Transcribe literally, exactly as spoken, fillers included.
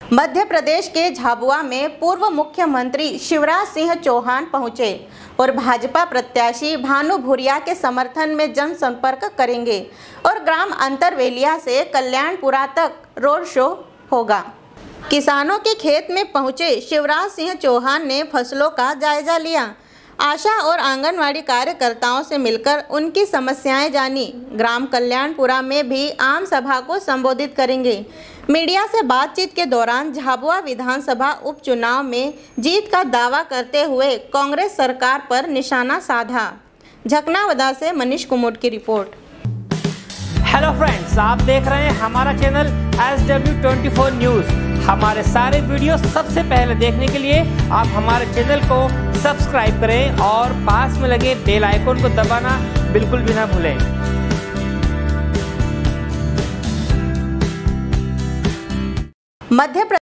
मध्य प्रदेश के झाबुआ में पूर्व मुख्यमंत्री शिवराज सिंह चौहान पहुंचे और भाजपा प्रत्याशी भानु भूरिया के समर्थन में जनसंपर्क करेंगे और ग्राम अंतरवेलिया से कल्याणपुरा तक रोड शो होगा। किसानों के खेत में पहुंचे शिवराज सिंह चौहान ने फसलों का जायजा लिया। आशा और आंगनवाड़ी कार्यकर्ताओं से मिलकर उनकी समस्याएं जानी। ग्राम कल्याणपुरा में भी आम सभा को संबोधित करेंगे। मीडिया से बातचीत के दौरान झाबुआ विधानसभा उपचुनाव में जीत का दावा करते हुए कांग्रेस सरकार पर निशाना साधा। झकनावदा से मनीष कुमुट की रिपोर्ट। हेलो फ्रेंड्स, आप देख रहे हैं हमारा channel S W twenty four news. हमारे सारे वीडियो सबसे पहले देखने के लिए आप हमारे चैनल को सब्सक्राइब करें और पास में लगे बेल आइकन को दबाना बिल्कुल भी ना भूलें। मध्य